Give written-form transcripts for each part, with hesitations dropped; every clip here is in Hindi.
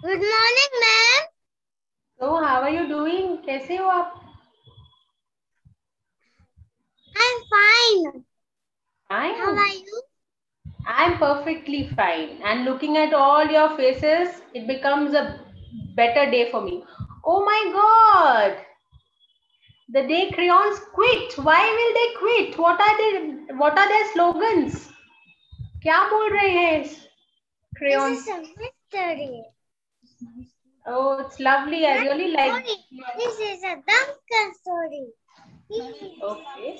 Good morning, ma'am. So how are you doing? कैसे हो आप? I'm fine. Fine. How are you? I'm perfectly fine. And looking at all your faces, it becomes a better day for me. Oh my God! The day crayons quit. Why will they quit? What are their slogans? क्या बोल रहे हैं This crayons? is a mystery. Oh, it's lovely. I really like. This is a Duncan story. Okay.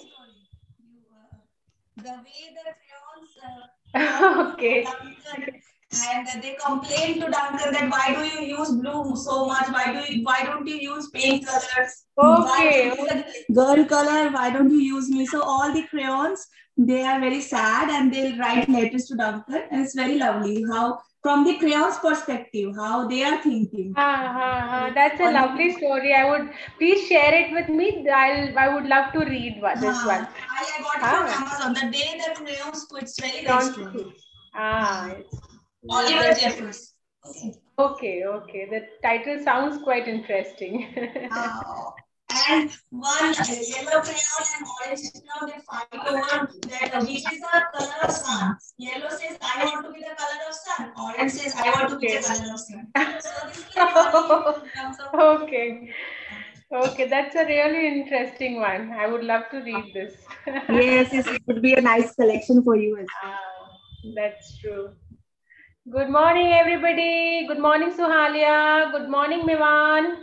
The way the crayons Okay. Duncan, and they complain to Duncan that why do you use blue so much? Why don't you use pink colors? Why Okay. don't you use a girl color? Why don't you use me? So all the crayons, they are very sad and they'll write letters to Duncan, and it's very lovely how from the crayons perspective how they are thinking. That's a lovely story. I would please share it with me. I would love to read this one. I got it from Ah, Amazon. The day the crayons quit, it's very nice Crayons story. Quit. It's Oliver Jeffers. Okay. okay. The title sounds quite interesting. And one yellow crayon and orange crayon, they fight over that which is the color of sun. Yellow says I want to be the color of sun. Orange says I want to be the color of sun. So this is very funny in terms of Okay. Okay, that's a really interesting one. I would love to read this. yes, it would be a nice collection for you as well. That's true. Good morning, everybody. Good morning, Suhalia. Good morning, Mivan.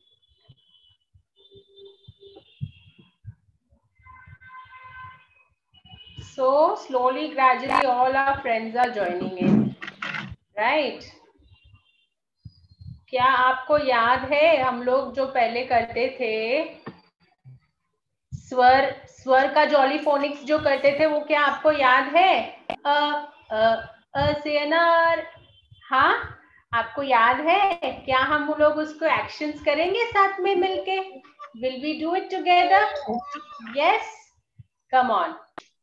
So slowly, gradually, all our friends are joining in, right? क्या आपको याद है हम लोग जो पहले करते थे स्वर स्वर का जॉली फोनिक्स जो करते थे वो क्या आपको याद है? से अनार. हाँ, आपको याद है क्या हम लोग उसको एक्शंस करेंगे साथ में मिलके? Will we do it together? Yes, come on.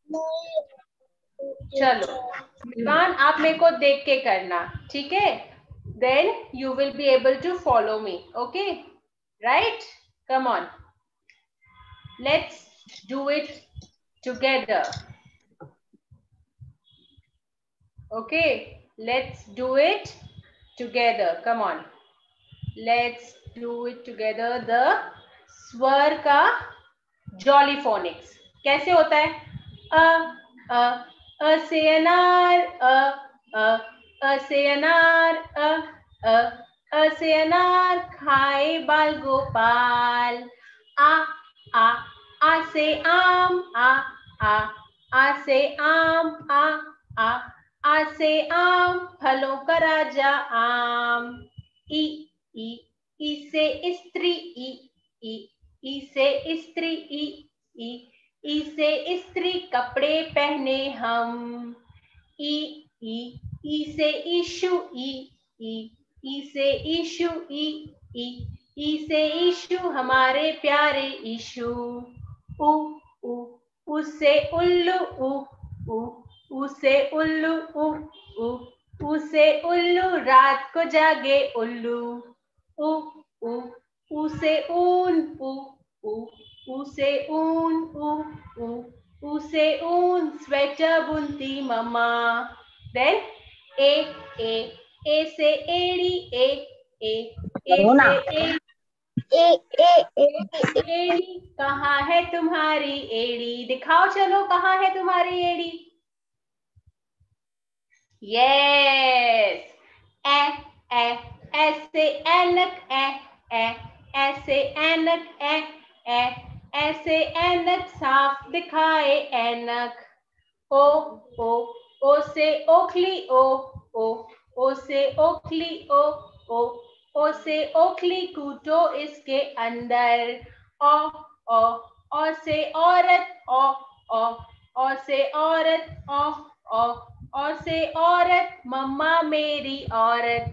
चलो विवान, आप मेरे को देख के करना, ठीक है? Then you will be able to follow me. Okay, right? Come on, let's do it together. Okay, let's do it together. Come on, let's do it together. The स्वर का जॉली फोनिक्स कैसे होता है? अ से अनार, अ से अनार, अ से अनार खाए बाल गोपाल. आ से आम, आ से आम, आ से आम फलों का राजा आम. ई से स्त्री, ई से स्त्री, ई से स्त्री कपड़े पहने हम. ई से ईशु, ई से ईशु, ई से ईशु हमारे प्यारे ईशु. उ से उल्लू, उ से उल्लू, उ से उल्लू रात को जागे उल्लू. उ से ऊन, उ से ऊन, उ से ऊन स्वेटर बुनती मम्मा. देन ए से एड़ी, ए से एड़ी. कहाँ है तुम्हारी एड़ी? दिखाओ चलो, कहाँ है तुम्हारी एड़ी? यस. ए ऐसे ऐनक, ऐसे ऐनक, ऐसे ऐनक साफ दिखाए ऐनक. ओ से ओखली, ओ से ओखली, ओ से ओखली कूटो इसके अंदर. ओ से औरत, ओ से औरत, ओ से औरत मम्मा मेरी औरत.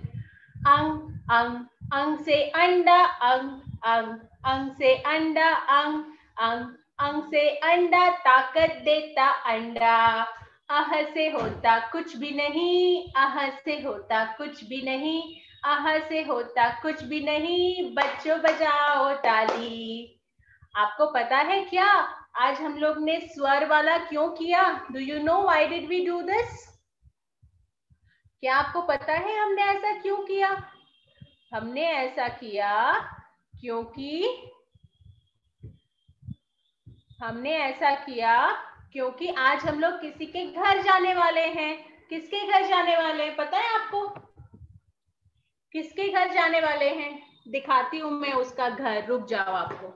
अंग से अंडा, अंग से अंडा, अंग से अंडा ताकत देता अंडा. आह से होता कुछ भी नहीं, आह से होता कुछ भी नहीं, आहा से होता कुछ भी नहीं, बच्चों बजाओ ताली। आपको पता है क्या आज हम लोग ने स्वर वाला क्यों किया? Do you know why did we do this? क्या आपको पता है हमने ऐसा क्यों किया? हमने ऐसा किया क्योंकि आज हम लोग किसी के घर जाने वाले हैं। किसके घर जाने वाले हैं पता है आपको? किसके घर जाने वाले हैं? दिखाती हूं मैं उसका घर, रुक जाओ आपको।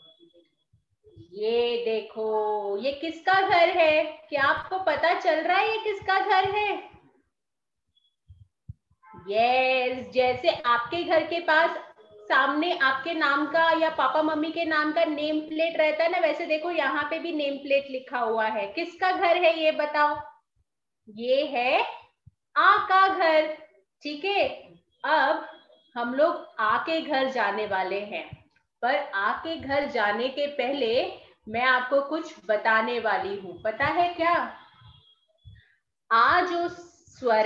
ये देखो, ये किसका घर है? क्या आपको पता चल रहा है ये किसका घर है? यस, जैसे आपके घर के पास सामने आपके नाम का या पापा मम्मी के नाम का नेम प्लेट रहता है ना, वैसे देखो यहाँ पे भी नेम प्लेट लिखा हुआ है। किसका घर है ये बताओ? ये है आ का घर। ठीक है, अब हम लोग आ के घर जाने वाले हैं, पर आ के घर जाने के पहले मैं आपको कुछ बताने वाली हूँ। पता है क्या? आ जो स्वर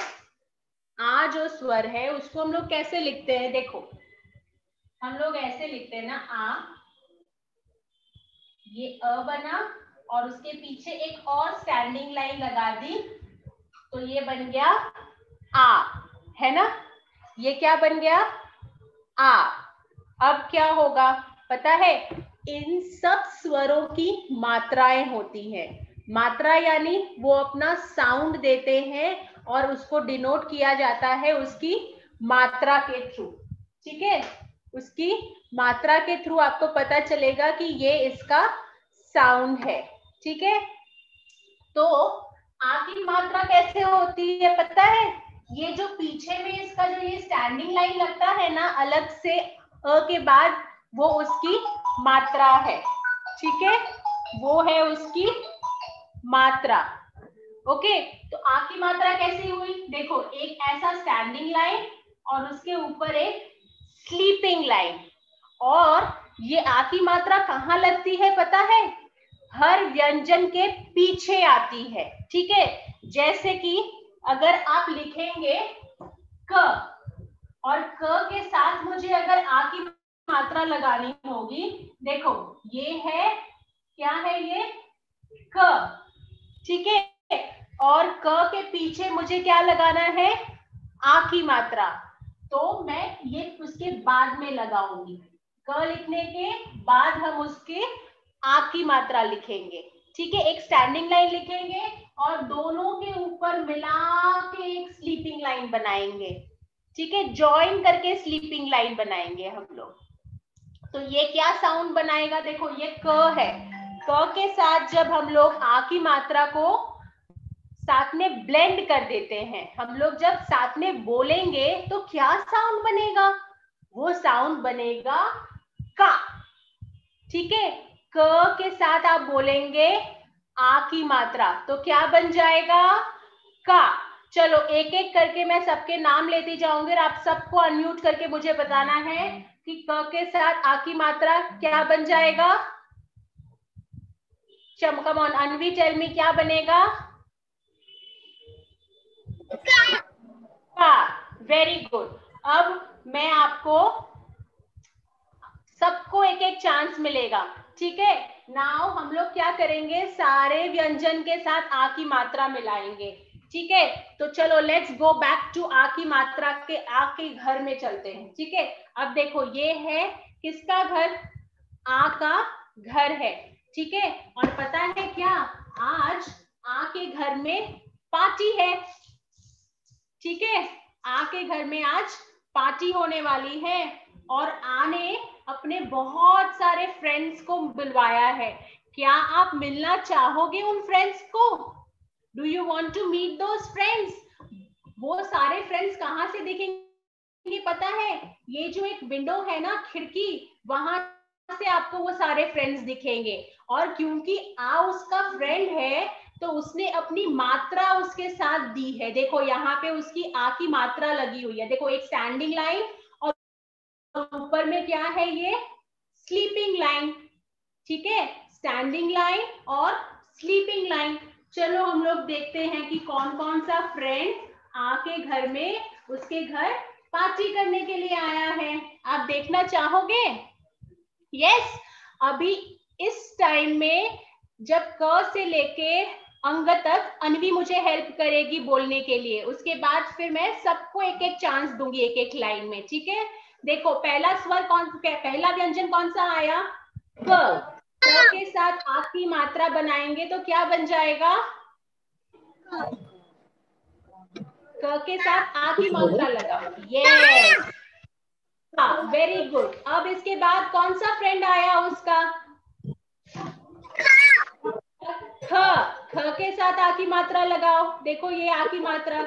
है उसको हम लोग कैसे लिखते हैं? देखो, हम लोग ऐसे लिखते हैं ना, आ, ये अ बना और उसके पीछे एक और स्टैंडिंग लाइन लगा दी, तो ये बन गया आ, है ना? ये क्या बन गया? आ। अब क्या होगा पता है? इन सब स्वरों की मात्राएं होती हैं। मात्रा यानी वो अपना साउंड देते हैं और उसको डिनोट किया जाता है उसकी मात्रा के थ्रू। ठीक है, उसकी मात्रा के थ्रू आपको पता चलेगा कि ये इसका साउंड है। ठीक है, तो आ की मात्रा कैसे होती है पता है? ये जो पीछे में इसका जो ये स्टैंडिंग लाइन लगता है ना अलग से अ के बाद, वो उसकी मात्रा है। ठीक है, वो है उसकी मात्रा। ओके, तो आ की मात्रा कैसी हुई? देखो, एक ऐसा स्टैंडिंग लाइन और उसके ऊपर एक स्लीपिंग लाइन। और ये आ की मात्रा कहाँ लगती है पता है? हर व्यंजन के पीछे आती है। ठीक है, जैसे कि अगर आप लिखेंगे क और क के साथ मुझे अगर आ की मात्रा लगानी होगी, देखो ये है, क्या है ये? क। ठीक है, और क के पीछे मुझे क्या लगाना है? आ की मात्रा। तो मैं ये उसके बाद में लगाऊंगी। क लिखने के बाद हम उसके आ की मात्रा लिखेंगे। ठीक है, एक स्टैंडिंग लाइन लिखेंगे और दोनों के ऊपर मिला के एक स्लीपिंग लाइन बनाएंगे। ठीक है, ज्वाइन करके स्लीपिंग लाइन बनाएंगे हम लोग। तो ये क्या साउंड बनाएगा? देखो, ये क है। क के साथ जब हम लोग आ की मात्रा को साथ में ब्लेंड कर देते हैं, हम लोग जब साथ में बोलेंगे तो क्या साउंड बनेगा? वो साउंड बनेगा का। ठीक है, क के साथ आप बोलेंगे आ की मात्रा तो क्या बन जाएगा? का। चलो एक एक करके मैं सबके नाम लेती जाऊंगी और आप सबको अनम्यूट करके मुझे बताना है कि क के साथ आ की मात्रा क्या बन जाएगा। Come on Anvi, tell me क्या बनेगा? का। Very good. अब मैं आपको सबको एक एक चांस मिलेगा। ठीक है, नाउ हम लोग क्या करेंगे? सारे व्यंजन के साथ आ की मात्रा मिलाएंगे। ठीक है, तो चलो लेट्स गो बैक टू आ की मात्रा के आ के घर में चलते हैं। ठीक है, अब देखो ये है किसका घर? आ का घर है। ठीक है, और पता है क्या? आज आ के घर में पार्टी है। ठीक है, आ के घर में आज पार्टी होने वाली है और आ ने अपने बहुत सारे फ्रेंड्स को बुलवाया है। क्या आप मिलना चाहोगे उन फ्रेंड्स को? Do you want to meet those friends? वो सारे फ्रेंड्स कहाँ से दिखेंगे पता है? ये जो एक विंडो है ना, खिड़की, वहां से आपको वो सारे फ्रेंड्स दिखेंगे। और क्योंकि आ उसका फ्रेंड है तो उसने अपनी मात्रा उसके साथ दी है। देखो यहाँ पे उसकी आ की मात्रा लगी हुई है। देखो एक स्टैंडिंग लाइन और ऊपर में क्या है? ये स्लीपिंग लाइन। ठीक है, स्टैंडिंग लाइन और स्लीपिंग लाइन। चलो हम लोग देखते हैं कि कौन कौन सा फ्रेंड आ के घर में उसके घर पार्टी करने के लिए आया है। आप देखना चाहोगे? यस। अभी इस टाइम में जब क से लेके अंग तक अनवी मुझे हेल्प करेगी बोलने के लिए, उसके बाद फिर मैं सबको एक एक चांस दूंगी एक एक लाइन में, ठीक है? देखो पहला स्वर पहला व्यंजन कौन सा आया? क। क के साथ आ की मात्रा बनाएंगे तो क्या बन जाएगा? क के साथ आ की मात्रा लगाओ। यस, हाँ, वेरी गुड। अब इसके बाद कौन सा फ्रेंड आया उसका? ख। ख के साथ आ की मात्रा लगाओ। देखो ये आ की मात्रा,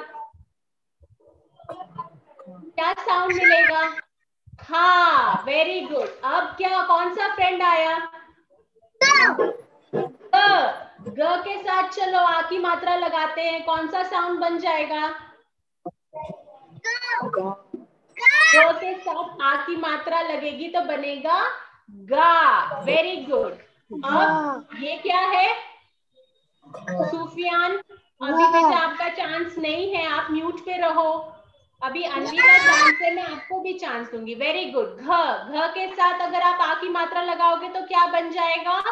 क्या साउंड मिलेगा? हाँ, वेरी गुड। अब क्या कौन सा फ्रेंड आया? ग के साथ चलो आ की मात्रा लगाते हैं, कौन सा साउंड बन जाएगा? ग के साथ आ की मात्रा लगेगी तो बनेगा गा। Very good. अब ये क्या है? सुफियान, अभी बेटा आपका चांस नहीं है, आप म्यूट पे रहो। अभी अनवी का चांस है, मैं आपको भी चांस दूंगी। Very good. घ। घ के साथ अगर आप आ की मात्रा लगाओगे तो क्या बन जाएगा?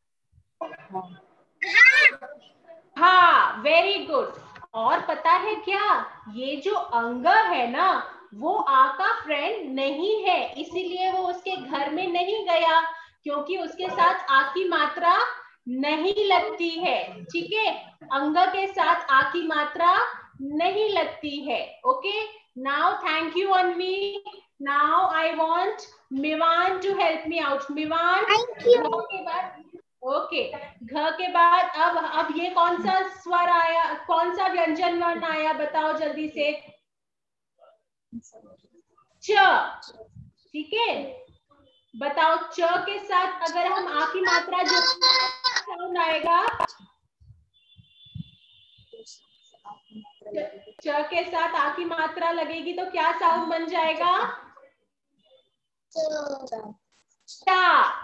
हाँ, वेरी गुड। और पता है क्या, ये जो अंग है ना, वो आ का फ्रेंड नहीं है, इसीलिए वो उसके घर में नहीं गया, क्योंकि उसके साथ आ की मात्रा नहीं लगती है। ठीक है, अंग के साथ आ की मात्रा नहीं लगती है। Okay, now thank you Anvi. Now I want Mivaan to help me out. Mivaan, के बाद ओके, घ के बाद अब ये कौन सा स्वर आया, कौन सा व्यंजन वर्ण आया, बताओ जल्दी से। च। ठीक है, बताओ च के साथ अगर हम आ की मात्रा जो साउंड आएगा? च के साथ आ की मात्रा लगेगी तो क्या साउंड बन जाएगा? चा।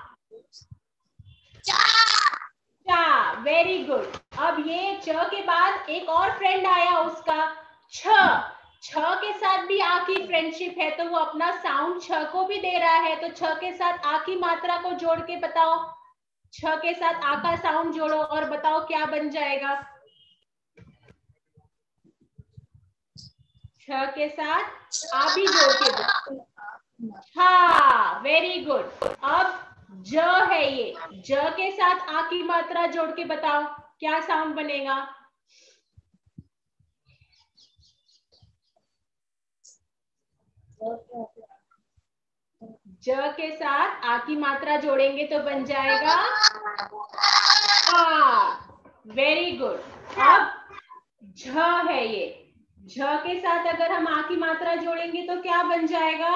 Very good. अब ये च के बाद एक और फ्रेंड आया उसका, छ। छ के साथ भी आ की फ्रेंडशिप है तो वो अपना साउंड छ को भी दे रहा है, तो छ के साथ आ की मात्रा को जोड़ के बताओ। छ के साथ आ का साउंड जोड़ो और बताओ क्या बन जाएगा? छ के साथ आ भी जोड़ के दो। हाँ, वेरी गुड। अब ज है ये, ज के साथ आ की मात्रा जोड़ के बताओ क्या साउंड बनेगा? ज के साथ आ की मात्रा जोड़ेंगे तो बन जाएगा हाँ, वेरी गुड। अब झ है ये, झ के साथ अगर हम आ की मात्रा जोड़ेंगे तो क्या बन जाएगा?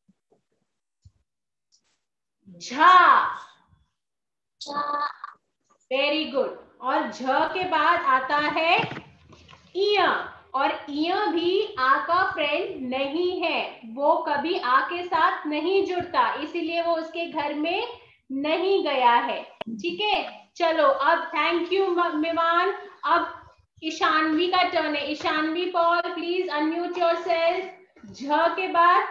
झा। Very good. और झ के बाद आता है इय, और इय भी आ का फ्रेंड नहीं है, वो कभी आ के साथ नहीं जुड़ता, इसीलिए वो उसके घर में नहीं गया है। ठीक है, चलो अब थैंक यू मिवान। अब ईशानवी का टर्न है। Ishanvi Paul, please unmute yourself. झ के बाद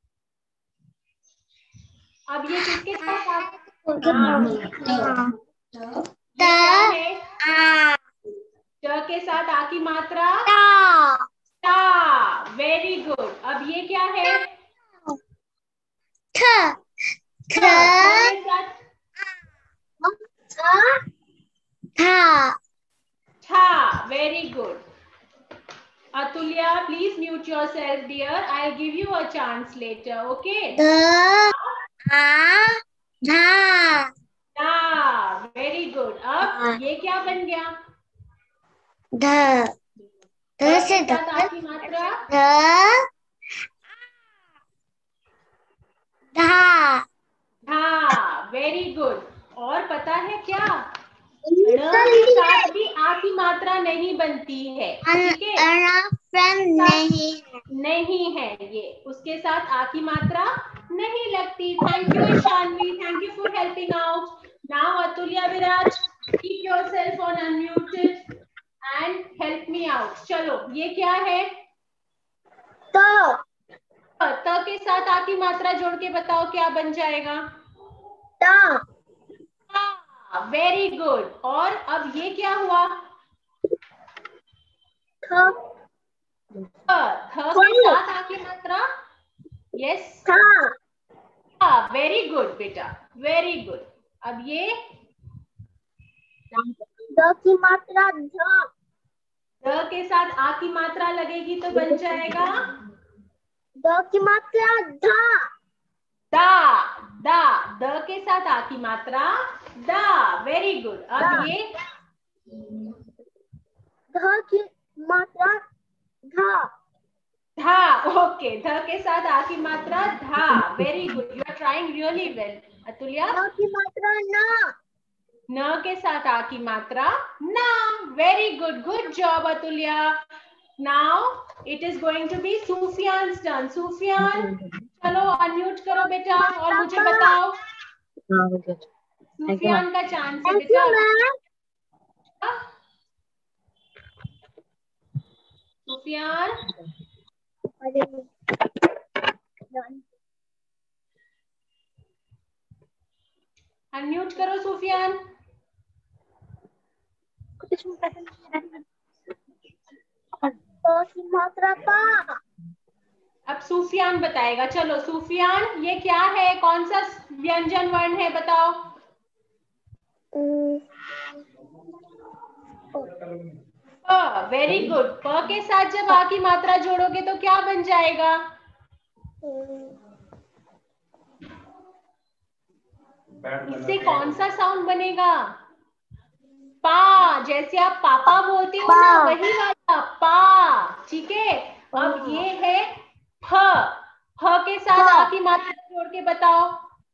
अब ये किसके साथ क्या है? च के साथ आ की मात्रा टा। Very good. अब ये क्या है? था। Very good. Atulya, please mute yourself, dear. I'll give you a chance later. Okay? Very good. अब ये क्या बन गया? ध से साथ की मात्रा धा। Very good. और पता है क्या, ण के साथ भी आ की मात्रा नहीं बनती है। ठीक है, नहीं है ये, उसके साथ आ की मात्रा नहीं लगती। Thank you Ishanvi, thank you for helping out. Now Atulya Viraj, keep yourself on unmuted and help me out. चलो ये क्या है? त के साथ आ की मात्रा जोड़ के बताओ क्या बन जाएगा? ता, वेरी गुड। और अब ये क्या हुआ? था, थ के साथ आ की मात्रा, यस, था, वेरी गुड बेटा, वेरी गुड। अब ये द की मात्रा ध, द के साथ आ की मात्रा लगेगी तो बन जाएगा द की मात्रा धा, दा। दा, द के साथ आ की मात्रा दा, वेरी गुड। अब दा। ये ध की मात्रा धा, धा, ओके, ध के साथ आ की मात्रा धा, very good, you are trying really well Atulya. न की मात्रा न, न के साथ आ की मात्रा ना, very good, good job Atulya. Now it is going to be Sufiyan's turn. Sufiyan, चलो अनम्यूट करो बेटा और मुझे बताओ। सूफियान का चांस है थैंक यू बेटा। मैम। सूफियान, अनम्यूट करो सूफियान। की मात्रा पा, अब सूफियान बताएगा। चलो सूफियान, ये क्या है, कौन सा व्यंजन वर्ण है बताओ? Very good. प के साथ जब आ की मात्रा जोड़ोगे तो क्या बन जाएगा? इससे कौन सा साउंड बनेगा? पा, जैसे आप पापा बोलते हो ना, वही वाला पा, ठीक है। अब ये है फ। फ के साथ आ की मात्रा जोड़ के बताओ,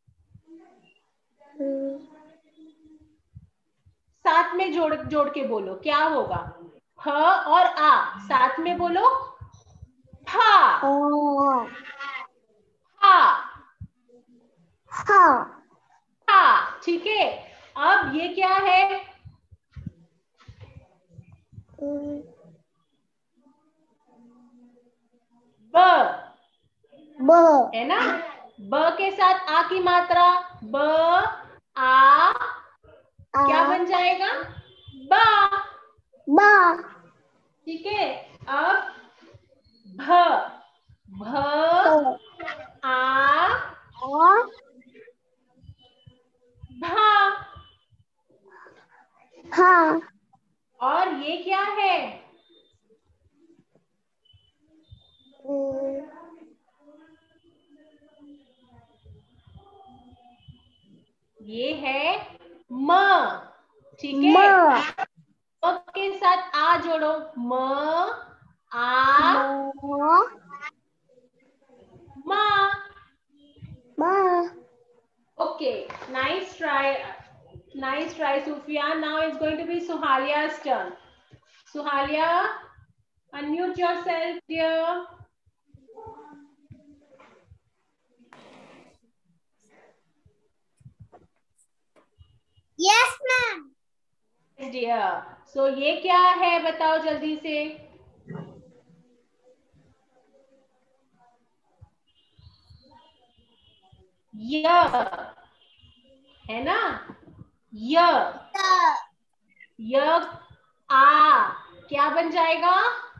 साथ में जोड़ जोड़ के बोलो क्या होगा? फ और आ साथ में बोलो, फा, फा, फा, ठीक है। अब ये क्या है? ब, है ना? ब के साथ आ की मात्रा, ब, आ, क्या बन जाएगा? बा, बा, ठीक है। अब भ, भ, आ, भा, हाँ, और ये क्या है? ये है म, ठीक है। म के साथ आ जोड़ो, म, आ, मा। Okay, nice try, Sufyan. Now it's going to be Suhalia's turn. Suhalia, unmute yourself, dear. Yes, ma'am. Yes, dear. So ये क्या है बताओ जल्दी से? य, है ना? य, य, आ, क्या बन जाएगा?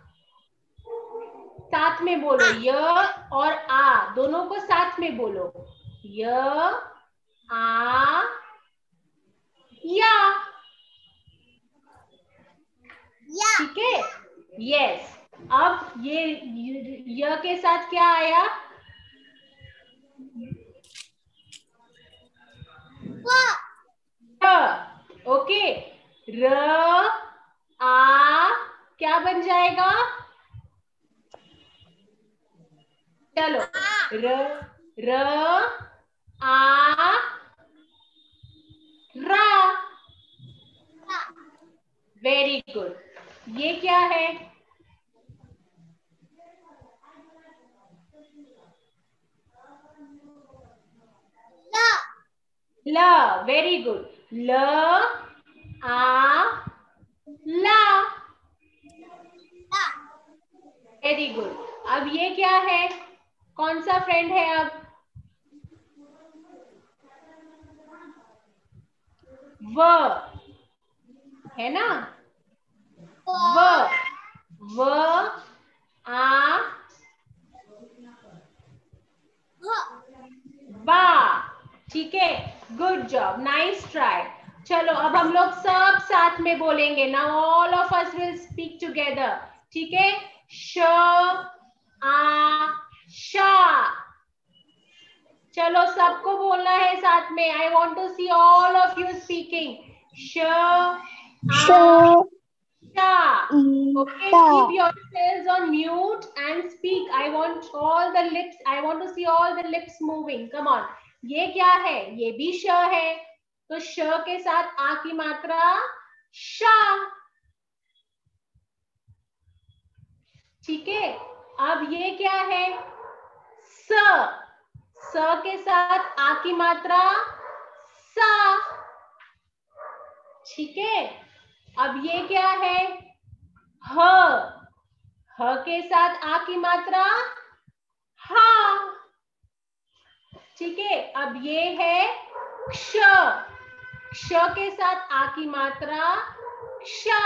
साथ में बोलो, य और आ दोनों को साथ में बोलो, य, आ, या, ठीक है। यस। अब ये य के साथ क्या आया? र, ओके। र, आ, क्या बन जाएगा? चलो, र, र, आ, रा, वेरी गुड। ये क्या है? ल, वेरी गुड। ल, आ, ला, वेरी गुड। अब ये क्या है? कौन सा फ्रेंड है अब? व है ना? व व आ बा। ठीक है, गुड जॉब, नाइस ट्राई। चलो अब हम लोग सब साथ में बोलेंगे। Now all of us will speak together. ठीक है, श आ शा। चलो सबको बोलना है साथ में। I want to see all of you speaking. श आ शा। Okay, keep yourselves on mute and speak. I want all the lips. I want to see all the lips moving. Come on. ये क्या है? ये भी श है, तो श के साथ आ की मात्रा शा। ठीक है, अब ये क्या है? स। स के साथ आ की मात्रा सा। ठीक है, अब ये क्या है? ह। ह के साथ आ की मात्रा हा। ठीक है, अब ये है क्ष। क्ष के साथ आ की मात्रा क्षा।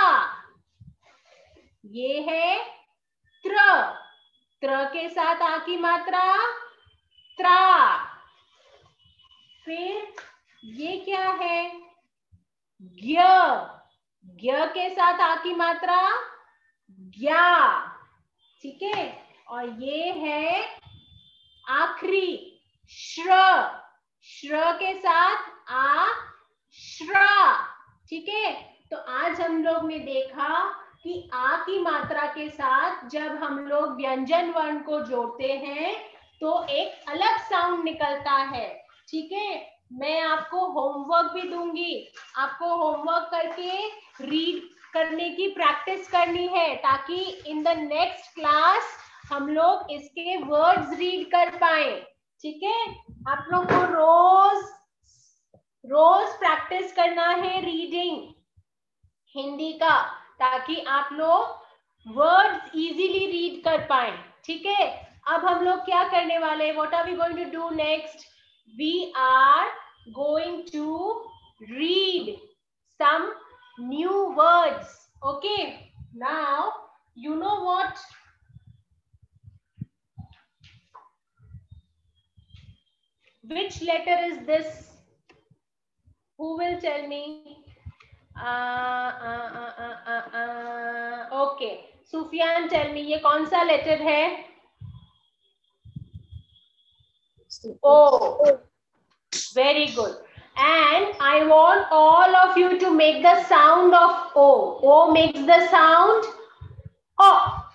ये है त्र। त्र के साथ आ की मात्रा त्रा। फिर ये क्या है? ज्ञ। ज्ञ के साथ आ की मात्रा ज्ञा। ठीक है, और ये है आखिरी श्र। श्र के साथ आ श्रा। ठीक है, तो आज हम लोग ने देखा कि आ की मात्रा के साथ जब हम लोग व्यंजन वर्ण को जोड़ते हैं तो एक अलग साउंड निकलता है। ठीक है, मैं आपको होमवर्क भी दूंगी। आपको होमवर्क करके रीड करने की प्रैक्टिस करनी है ताकि इन द नेक्स्ट क्लास हम लोग इसके वर्ड्स रीड कर पाए। ठीक है, आप लोग को रोज रोज प्रैक्टिस करना है रीडिंग हिंदी का, ताकि आप लोग वर्ड्स इजीली रीड कर पाए। ठीक है, अब हम लोग क्या करने वाले हैं? What are we going to do next? We are going to read some new words. Okay, now you know what? Which letter is this? Who will tell me? Okay, Sufyan, tell me, ये कौन सा letter है? O. Very good. And I want all of you to make the sound of O. O makes the sound O.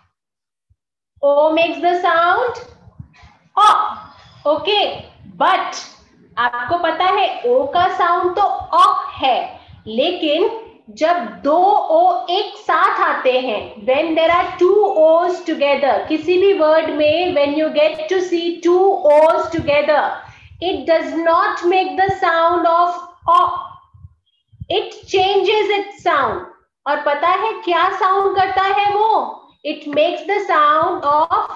O makes the sound O. Okay, but आपको पता है O का साउंड तो O है, लेकिन जब दो O एक साथ आते हैं, when there are two O's together, किसी भी वर्ड में when you get to see two O's together, it does not make the sound of O. It changes its sound. और पता है क्या साउंड करता है वो? It makes the sound of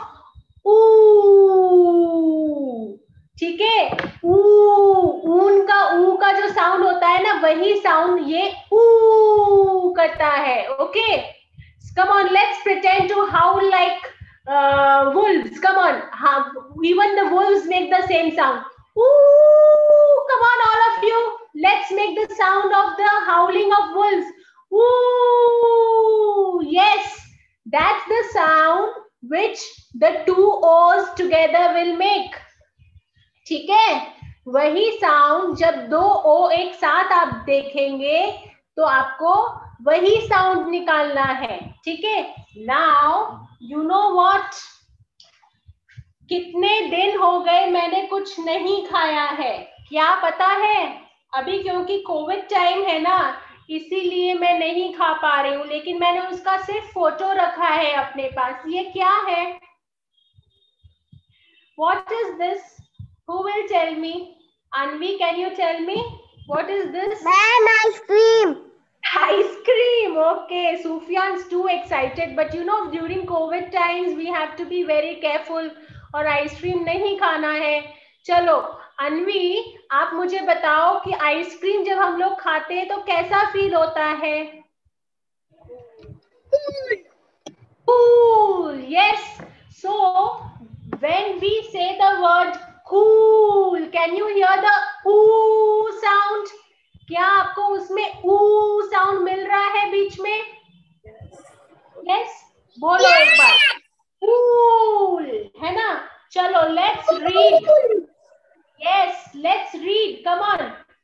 ऊ। ठीक है, ऊन का ऊ का जो साउंड होता है ना, वही साउंड ये ऊ करता है। Okay, come on, let's pretend to howl like wolves. Come on, even the wolves make the same sound. Ooh, come on, all of you, let's make the sound of the howling of wolves. Ooh, yes, that's the sound which the two O's together will make. ठीक है, वही साउंड जब दो O एक साथ आप देखेंगे तो आपको वही साउंड निकालना है। ठीक है, नाउ यू नो व्हाट, कितने दिन हो गए मैंने कुछ नहीं खाया है, क्या पता है? अभी क्योंकि कोविड टाइम है ना, इसीलिए मैं नहीं खा पा रही हूँ, लेकिन मैंने उसका सिर्फ फोटो रखा है अपने पास। ये क्या है? What is this? Who will tell me? Anvi, can you tell me? What is this? Man, ice cream. Ice cream. Okay, Sufyan's too excited, but you know, during COVID times, we have to be very careful और आइसक्रीम नहीं खाना है। चलो अन्वी, आप मुझे बताओ कि आइसक्रीम जब हम लोग खाते हैं तो कैसा फील होता है? Cool. Yes. So when we say the word cool, can you hear the oo sound? क्या आपको उसमें oo sound मिल रहा है बीच में? Yes. बोलो एक बार. Cool. है ना? चलो let's read. Yes, let's read. Come on.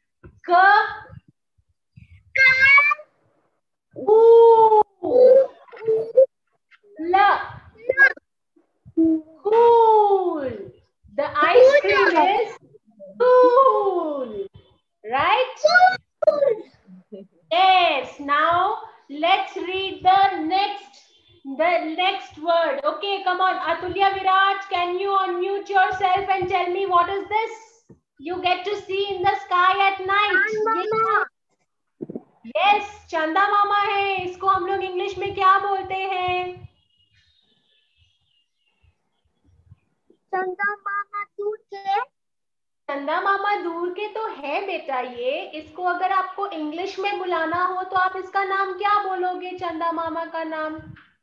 Cool. The ice cream is cool. Right? Yes. Now let's read the next word. Okay, come on. Atulya Viraj, can you unmute yourself and tell me what is this? You get to see in the sky at night. Yes, चंदा मामा है. इसको हम लोग इंग्लिश में क्या बोलते हैं? चंदा मामा दूर के. चंदा मामा दूर के तो है बेटा ये. इसको अगर आपको इंग्लिश में बुलाना हो तो आप इसका नाम क्या बोलोगे? चंदा मामा का नाम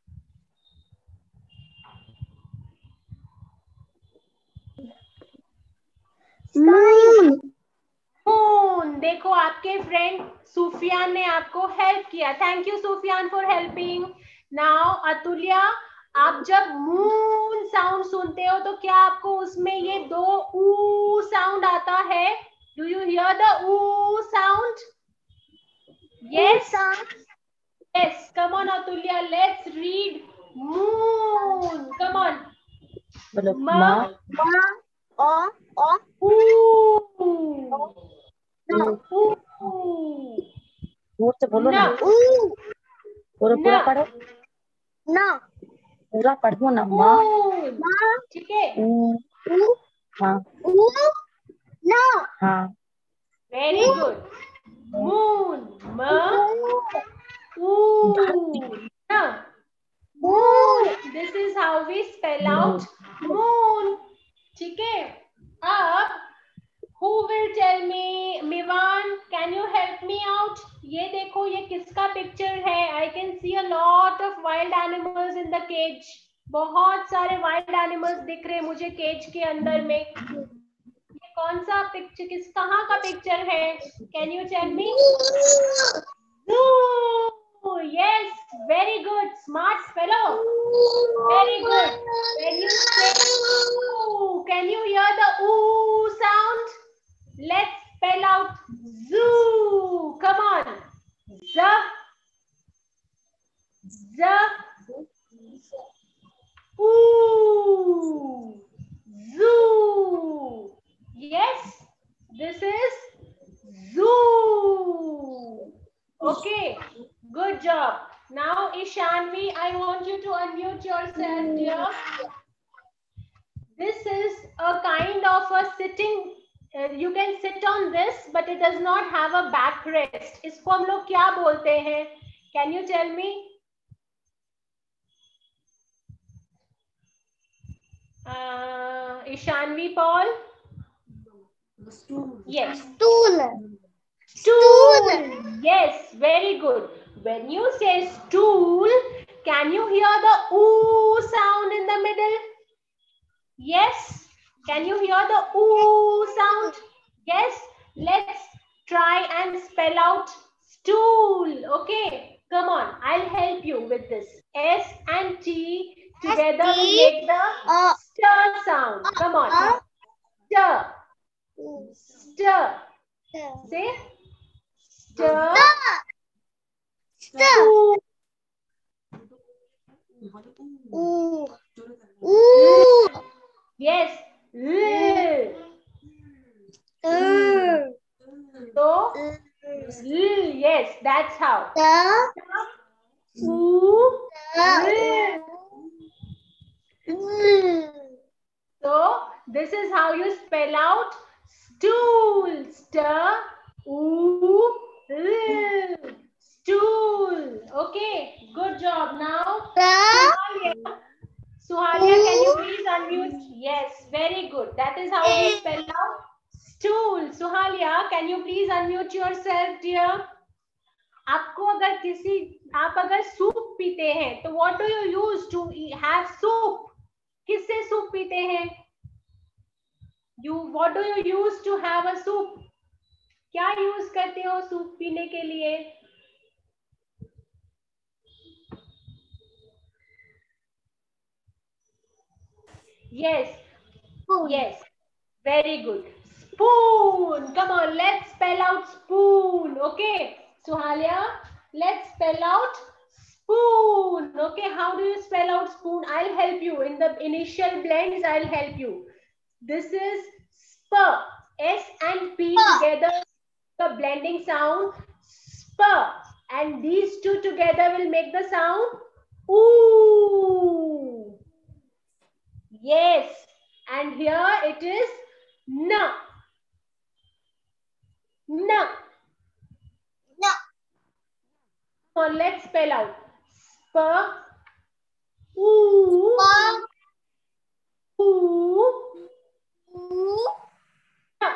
मून. मून. देखो आपके फ्रेंड सुफियान ने आपको हेल्प किया. Thank you Sufiyan for helping. Now Atulya, आप जब मून साउंड सुनते हो तो क्या आपको उसमें ये दो ऊ साउंड आता है? डू यू हियर द ऊ sound? Yes. Yes, come on Atulya, let's read moon. Come on. Ma. जोर से बोलो ना. पूरा पढ़ो ना. पूरा पढ़ो ना. माँ. ठीक है. हाँ. ना. हाँ. Very good. Moon. Ma. Na. Moon. This is how we spell out moon. ठीक है. अब who will tell me? Mivan, can you help me out? ये देखो ये किसका पिक्चर है? I can see a lot of wild animals in the cage. बहुत सारे wild animals दिख रहे हैं मुझे केज के अंदर में. ये कौन सा पिक्चर, कहाँ का पिक्चर है? Can you tell me? Zoo. Yes, very good, smart fellow. Very good. When you say oo, can you hear the oo sound? Let's spell out zoo. Come on. Z. Z. Ooh. Zoo. Yes, this is zoo. Okay, good job. Now Ishanvi, I want you to unmute yourself, dear. This is a kind of a sitting, you can sit on this, but it does not have a backrest. इसको हम लोग क्या बोलते हैं? Can you tell me? Ishanvi Paul? Yes. Stool. Yes, very good. When you say stool, can you hear the oo sound in the middle? Yes. Can you hear the oo sound? Yes. Let's try and spell out stool. Okay. Come on. I'll help you with this. S and T together will make the stir sound. Come on. Stir. Stir. Say stir. Stir. Yes. So, yes, that's how. So, this is how you spell out stool. Stir. Stool. Okay, good job. Now, Suhalia, can you please unmute? Yes. Suhalia, can you please unmute yourself, dear? आपको अगर आप अगर सूप पीते हैं तो what do you use to have soup? किससे सूप पीते हैं? What do you use to have a soup? क्या यूज करते हो सूप पीने के लिए? Yes, yes, very good. Spoon. Come on, let's spell out spoon. Okay, Suhalia, let's spell out spoon. Okay, how do you spell out spoon? I'll help you in the initial blends. I'll help you. This is spur. S and P together, the blending sound spur, and these two together will make the sound ooh. Yes, and here it is na. Na. Na. So let's spell out spur. Ooh. Ooh. Na.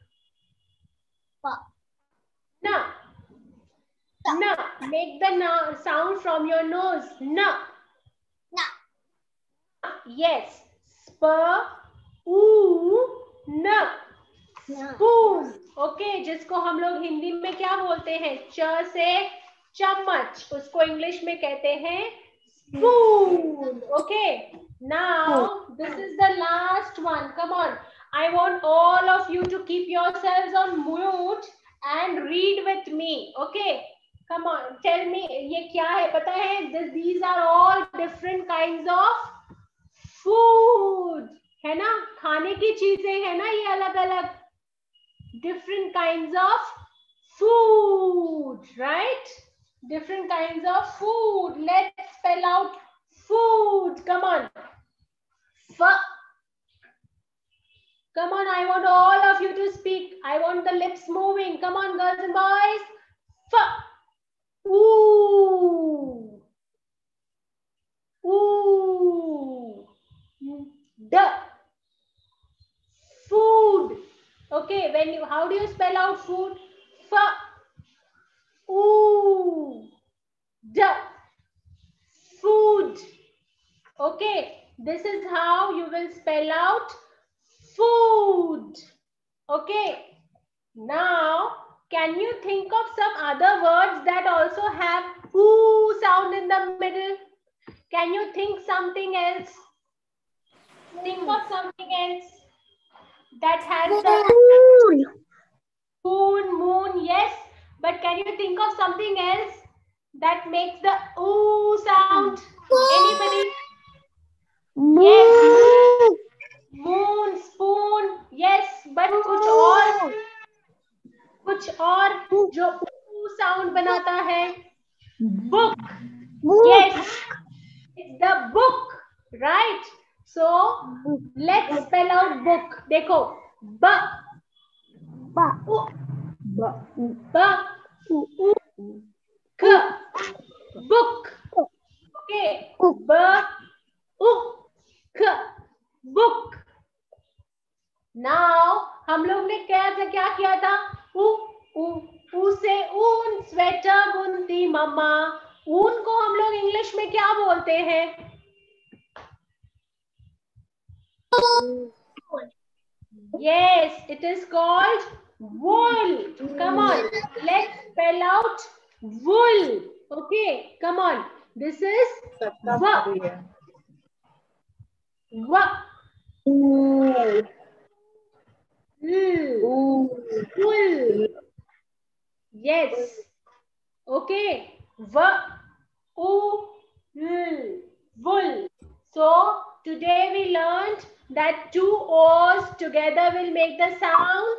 Na. Na. Make the na sound from your nose. Na. Na. Yes. Spur. Ooh. Na. Spoon. Okay, जिसको हम लोग हिंदी में क्या बोलते हैं? च से चम्मच, उसको इंग्लिश में कहते हैं spoon. Okay, now this is the last one. Come on, I want all of you to keep yourselves on mute and read with me. Okay, come on, tell me ये क्या है? पता है, these are all different kinds of food, है ना? खाने की चीजें है ना ये अलग अलग. Different kinds of food, right? Different kinds of food. Let's spell out food. Come on. F. Come on, I want all of you to speak. I want the lips moving. Come on, girls and boys. F. Ooh. Ooh. D. Food. Okay, when you, how do you spell out food? F. Ooh. D. Food. Okay, this is how you will spell out food. Okay, now can you think of some other words that also have ooh sound in the middle? Can you think something else? Think of something else that has the moon, yes. But can you think of something else that makes the ooh sound? Anybody? Yes. Moon, spoon, yes. But कुछ और जो ooh sound बनाता है? Book. Yes. It's the book, right? So let's spell out book. देखो, b, k, book. Okay, b, k, book. Now हम लोग ने क्या किया था? ऊ से ऊन स्वेटर बुनती मम्मा. ऊन को हम लोग इंग्लिश में क्या बोलते हैं? Yes, it is called wool. Come on, let's spell out wool. Okay, come on. This is wool. Yes. Okay. Wool. So today we learned that two O's together will make the sound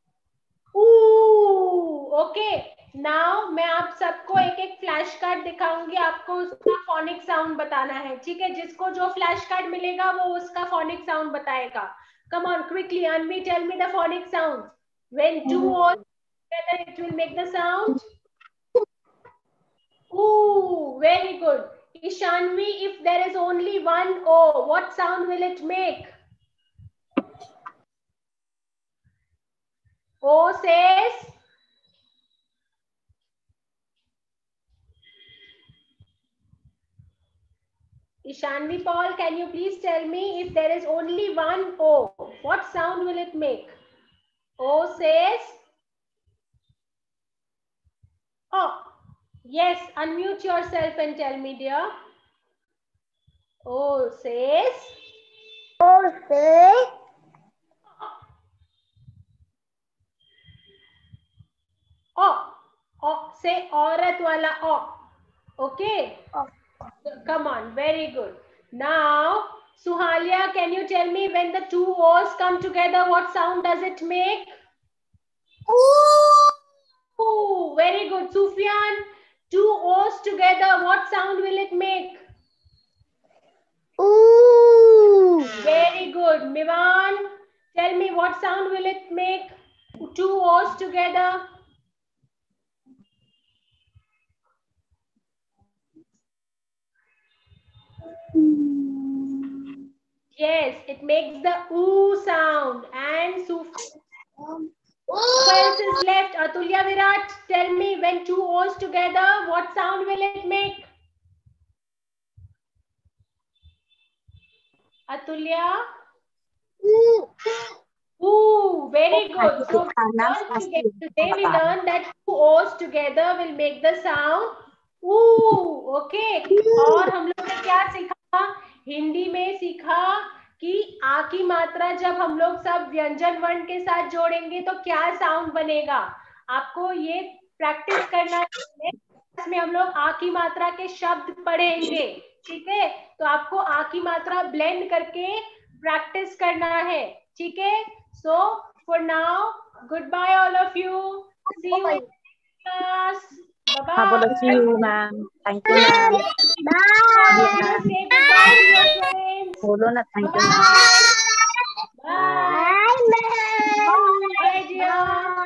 ooh. Okay. Now मैं आप सबको एक एक फ्लैश कार्ड दिखाऊंगी, आपको उसका फोनिक साउंड बताना है. ठीक है, जिसको जो फ्लैश कार्ड मिलेगा वो उसका फोनिक साउंड बताएगा. Come on, quickly, Anvi, tell me the phonic sound. When two O's together, it will make the sound ooh. Very good. Ishanvi, if there is only one O, what sound will it make? O says Ishanvi Paul, can you please tell me if there is only one O, what sound will it make? O says O. Yes, unmute yourself and tell me, dear. O says O says O. O. Say औरत वाला O. Okay. Come on, very good. Now, Suhalia, can you tell me when the two O's come together, what sound does it make? Ooh, very good. Sufyan, two O's together, what sound will it make? Ooh. Very good. Mivan, tell me what sound will it make? Two O's together. Yes, it makes the oo sound. And who else is left? Atulya Virat, tell me when two O's together, what sound will it make? Atulya? Ooh, very good. So today we learned that two O's together will make the sound ooh. Okay. और हम लोग ने क्या सीखा? हिंदी में सीखा कि आ की मात्रा जब हम लोग सब व्यंजन वर्ण के साथ जोड़ेंगे तो क्या साउंड बनेगा. आपको ये प्रैक्टिस करना है. इसमें हम लोग आ की मात्रा के शब्द पढ़ेंगे. ठीक है, तो आपको आ की मात्रा ब्लेंड करके प्रैक्टिस करना है. ठीक है. So for now, goodbye all of you. See you in class. Bye-bye. See you, ma'am. Thank you, ma'am. Bye. Say goodbye to your friends. Thank you, ma'am. Bye. Bye, dear.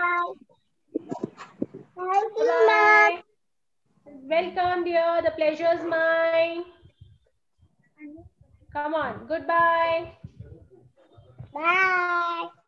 Thank you, Bye. Welcome, dear. The pleasure is mine. Come on. Goodbye. Bye.